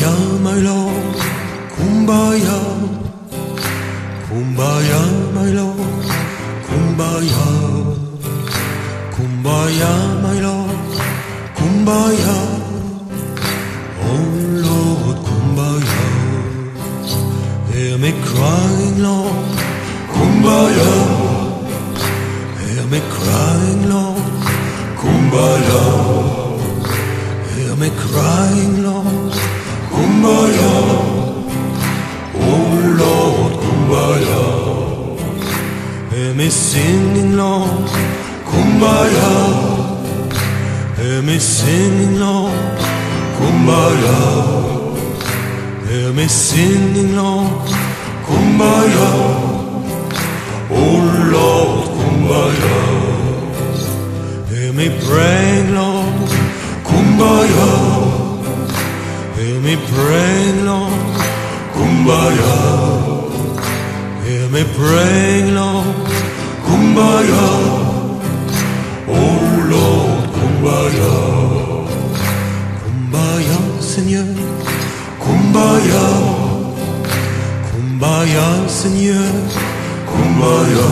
Kumbaya, my lord, kumbaya, kumbaya, my lord, kumbaya, kumbaya, my lord, kumbaya, oh Lord, kumbaya, hear me crying, Lord, kumbaya, hear me crying, Lord, kumbaya, hear me crying, Lord, kumbaya, oh Lord, kumbaya, hear me singing, Lord, kumbaya, hear me singing, Lord, kumbaya, hear me singing, Lord, kumbaya, oh Lord, kumbaya, hear me praying, Lord, kumbaya, hear me praying, Lord, kumbaya, hear me praying, Lord, kumbaya, oh Lord, kumbaya, kumbaya, Seigneur, kumbaya, kumbaya, Seigneur, kumbaya,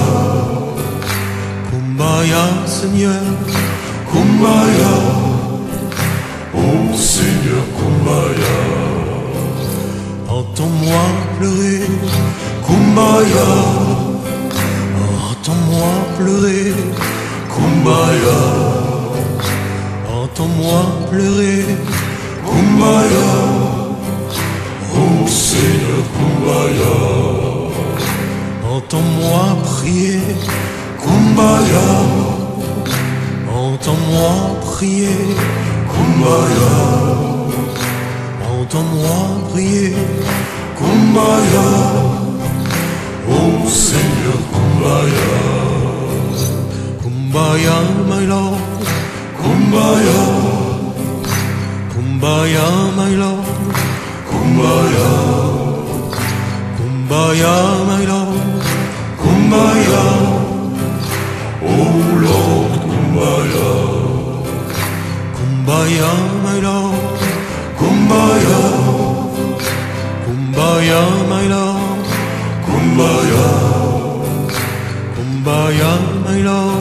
kumbaya, Seigneur, kumbaya, oh Seigneur, kumbaya, entends-moi pleurer, kumbaya, entends-moi pleurer, kumbaya, entends-moi pleurer, kumbaya, oh Seigneur, kumbaya, entends-moi prier, kumbaya, entends-moi prier, kumbaya, entends-moi prier, kumbaya, oh Seigneur, kumbaya, kumbaya, my lord, kumbaya, kumbaya, my lord, kumbaya, kumbaya, my lord, kumbaya, oh Lord, kumbaya, kumbaya, my lord, kumbaya, kumbaya, my lord, kumbaya, kumbaya, my lord.